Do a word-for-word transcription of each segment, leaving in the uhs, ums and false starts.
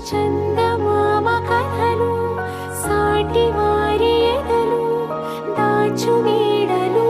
చందమామ కథలు సాటి వారి ఎదలు దాచు నీడలు.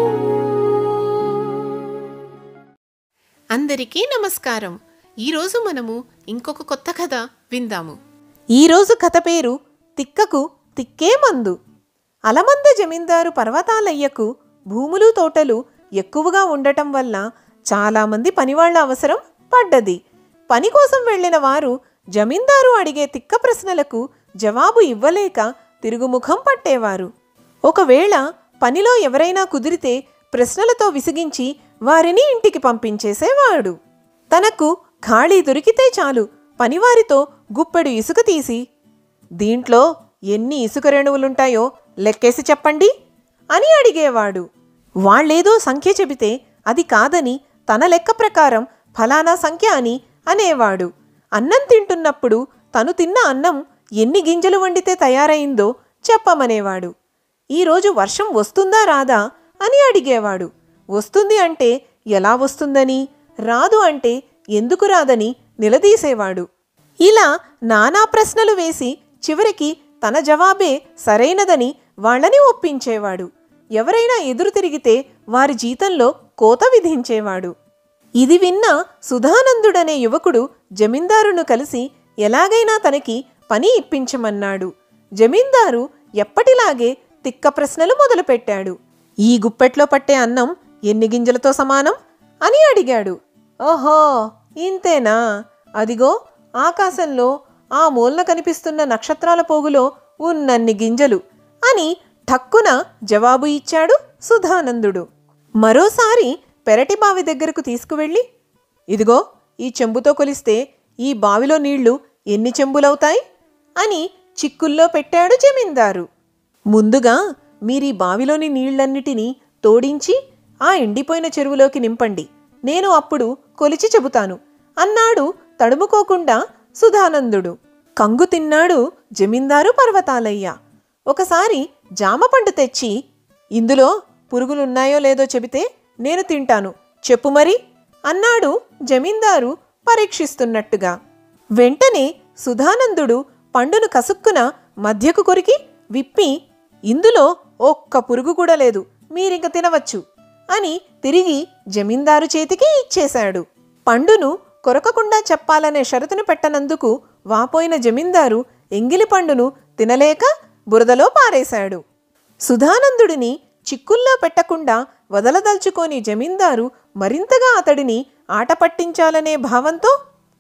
అందరికీ నమస్కారం. ఈరోజు మనము ఇంకొక కొత్త కథ విందాము. ఈరోజు కథ పేరు తిక్కకు తిక్కే మందు. అలమంద జమీందారు పర్వతాలయ్యకు భూములు తోటలు ఎక్కువగా ఉండటం వల్ల చాలామంది పనివాళ్ల అవసరం పడ్డది. పని కోసం వెళ్లిన వారు జమీందారు అడిగే తిక్క ప్రశ్నలకు జవాబు ఇవ్వలేక తిరుగుముఖం పట్టేవారు. ఒకవేళ పనిలో ఎవరైనా కుదిరితే ప్రశ్నలతో విసిగించి వారిని ఇంటికి పంపించేసేవాడు. తనకు ఖాళీ దొరికితే చాలు పనివారితో గుప్పెడు ఇసుక తీసి, దీంట్లో ఎన్ని ఇసుక రేణువులుంటాయో లెక్కేసి చెప్పండి అని అడిగేవాడు. వాళ్లేదో సంఖ్య చెబితే అది కాదని తన లెక్క ప్రకారం ఫలానా సంఖ్య అని అనేవాడు. అన్నం తింటున్నప్పుడు తను తిన్న అన్నం ఎన్ని గింజలు వండితే తయారైందో చెప్పమనేవాడు. ఈరోజు వర్షం వస్తుందా రాదా అని అడిగేవాడు. వస్తుంది అంటే ఎలా వస్తుందని, రాదు అంటే ఎందుకు రాదని నిలదీసేవాడు. ఇలా నానా ప్రశ్నలు వేసి చివరికి తన జవాబే సరైనదని వాళ్లని ఒప్పించేవాడు. ఎవరైనా ఎదురు తిరిగితే వారి జీతంలో కోత విధించేవాడు. ఇది విన్న సుధానందుడనే యువకుడు జమీందారును కలిసి ఎలాగైనా తనకి పని ఇప్పించమన్నాడు. జమీందారు ఎప్పటిలాగే తిక్క ప్రశ్నలు మొదలుపెట్టాడు. ఈ గుప్పెట్లో పట్టే అన్నం ఎన్ని గింజలతో సమానం అని అడిగాడు. ఓహో, ఇంతేనా? అదిగో ఆకాశంలో ఆ మూలన కనిపిస్తున్న నక్షత్రాల పోగులో ఉన్నన్ని గింజలు అని ఠక్కున జవాబు ఇచ్చాడు సుధానందుడు. మరోసారి పెరటి బావి దగ్గరకు తీసుకువెళ్ళి, ఇదిగో ఈ చెంబుతో కొలిస్తే ఈ బావిలో నీళ్లు ఎన్ని చెంబులవుతాయి అని చిక్కుల్లో పెట్టాడు జమీందారు. ముందుగా మీరీ బావిలోని నీళ్లన్నిటినీ తోడించి ఆ ఎండిపోయిన చెరువులోకి నింపండి, నేను అప్పుడు కొలిచి చెబుతాను అన్నాడు తడుముకోకుండా సుధానందుడు. కంగు తిన్నాడు జమీందారు పర్వతాలయ్య. ఒకసారి జామపండు తెచ్చి, ఇందులో పురుగులున్నాయో లేదో చెబితే నేను తింటాను, చెప్పు మరి అన్నాడు జమీందారు పరీక్షిస్తున్నట్టుగా. వెంటనే సుధానందుడు పండును కసుక్కున మధ్యకు కొరికి విప్పి, ఇందులో ఒక్క పురుగు కూడా లేదు, మీరింక తినవచ్చు అని తిరిగి జమీందారు చేతికి ఇచ్చేశాడు. పండును కొరకకుండా చెప్పాలనే షరతును పెట్టనందుకు వాపోయిన జమీందారు ఎంగిలి పండును తినలేక బురదలో పారేశాడు. సుధానందుడిని చిక్కుల్లో పెట్టకుండా వదలదల్చుకోని జమీందారు మరింతగా అతడిని ఆట పట్టించాలనే భావంతో,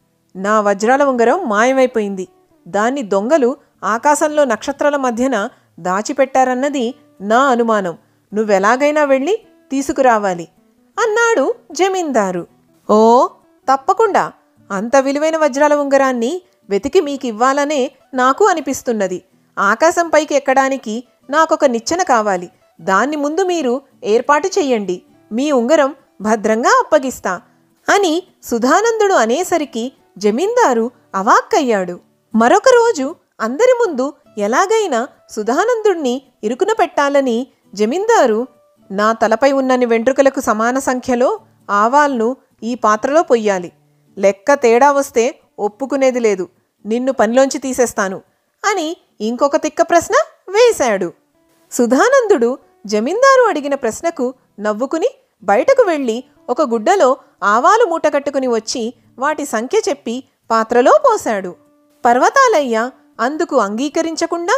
నా వజ్రాల ఉంగరం మాయమైపోయింది, దాన్ని దొంగలు ఆకాశంలో నక్షత్రాల మధ్యన దాచిపెట్టారన్నది నా అనుమానం, నువ్వెలాగైనా వెళ్ళి తీసుకురావాలి అన్నాడు జమీందారు. ఓ తప్పకుండా, అంత విలువైన వజ్రాల ఉంగరాన్ని వెతికి మీకివ్వాలనే నాకు అనిపిస్తున్నది. ఆకాశం పైకి ఎక్కడానికి నాకొక నిచ్చెన కావాలి, దాన్ని ముందు మీరు ఏర్పాటు చెయ్యండి, మీ ఉంగరం భద్రంగా అప్పగిస్తా అని సుధానందుడు అనేసరికి జమీందారు అవాక్కయ్యాడు. మరొక రోజు అందరి ముందు ఎలాగైనా సుధానందుణ్ణి ఇరుకున పెట్టాలని జమీందారు, నా తలపై ఉన్నన్ని వెంట్రుకలకు సమాన సంఖ్యలో ఆవాల్ను ఈ పాత్రలో పొయ్యాలి, లెక్క తేడా వస్తే ఒప్పుకునేది లేదు, నిన్ను పనిలోంచి తీసేస్తాను అని ఇంకొక తిక్క ప్రశ్న వేశాడు. సుధానందుడు జమీందారు అడిగిన ప్రశ్నకు నవ్వుకుని బయటకు వెళ్ళి ఒక గుడ్డలో ఆవాలు మూటగట్టుకుని వచ్చి వాటి సంఖ్య చెప్పి పాత్రలో పోశాడు. పర్వతాలయ్య అందుకు అంగీకరించకుండా,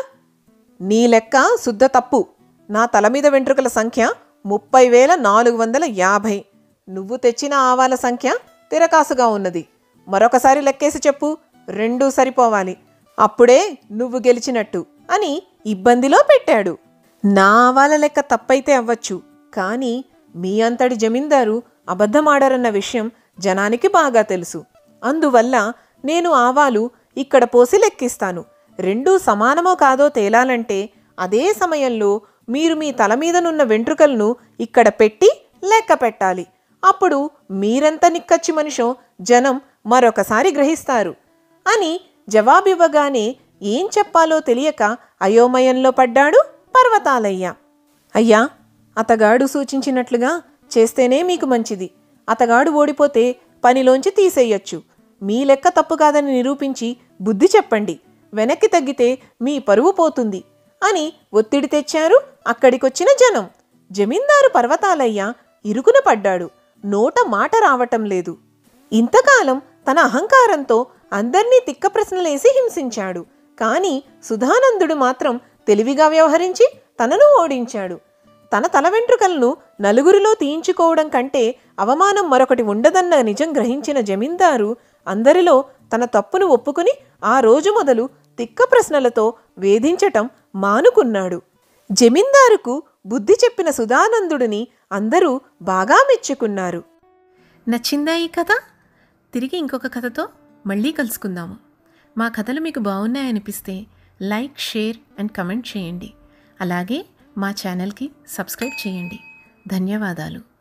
నీ లెక్క శుద్ధ తప్పు, నా తల మీద వెంట్రుకల సంఖ్య ముప్పై వేల నాలుగు వందల యాభై, నువ్వు తెచ్చిన ఆవాల సంఖ్య తిరకాసుగా ఉన్నది, మరొకసారి లెక్కేసి చెప్పు, రెండూ సరిపోవాలి, అప్పుడే నువ్వు గెలిచినట్టు అని ఇబ్బందిలో పెట్టాడు. నా ఆవాల లెక్క తప్పైతే అవ్వచ్చు, కానీ మీ అంతటి జమీందారు అబద్ధమాడారన్న విషయం జనానికి బాగా తెలుసు, అందువల్ల నేను ఆవాలు ఇక్కడ పోసి లెక్కిస్తాను, రెండూ సమానమో కాదో తేలాలంటే అదే సమయంలో మీరు మీ తల మీదనున్న వెంట్రుకలను ఇక్కడ పెట్టి లెక్క పెట్టాలి, అప్పుడు మీరెంత నిక్కచ్చి మనిషో జనం మరొకసారి గ్రహిస్తారు అని జవాబివ్వగానే ఏం చెప్పాలో తెలియక అయోమయంలో పడ్డాడు పర్వతాలయ్య. అయ్యా, అతగాడు సూచించినట్లుగా చేస్తేనే మీకు మంచిది, అతగాడు ఓడిపోతే పనిలోంచి తీసేయొచ్చు, మీ లెక్క తప్పు కాదని నిరూపించి బుద్ధి చెప్పండి, వెనక్కి తగ్గితే మీ పరువు పోతుంది అని ఒత్తిడి తెచ్చారు అక్కడికొచ్చిన జనం. జమీందారు పర్వతాలయ్య ఇరుకున పడ్డాడు. నోట మాట రావటం లేదు. ఇంతకాలం తన అహంకారంతో అందర్నీ తిక్క ప్రశ్నలేసి హింసించాడు. కాని సుధానందుడు మాత్రం తెలివిగా వ్యవహరించి తనను ఓడించాడు. తన తల వెంట్రుకలను నలుగురిలో తీయించుకోవడం కంటే అవమానం మరొకటి ఉండదన్న నిజం గ్రహించిన జమీందారు అందరిలో తన తప్పును ఒప్పుకుని ఆ రోజు మొదలు తిక్క ప్రశ్నలతో వేధించటం మానుకున్నాడు. జమీందారుకు బుద్ధి చెప్పిన సుధానందుడిని అందరూ బాగా మెచ్చుకున్నారు. నచ్చిందా ఈ కథ? తిరిగి ఇంకొక కథతో మళ్ళీ కలుసుకుందాము. మా కథలు మీకు బాగున్నాయనిపిస్తే లైక్, షేర్ అండ్ కమెంట్ చేయండి. అలాగే మా ఛానల్కి సబ్స్క్రైబ్ చేయండి. ధన్యవాదాలు.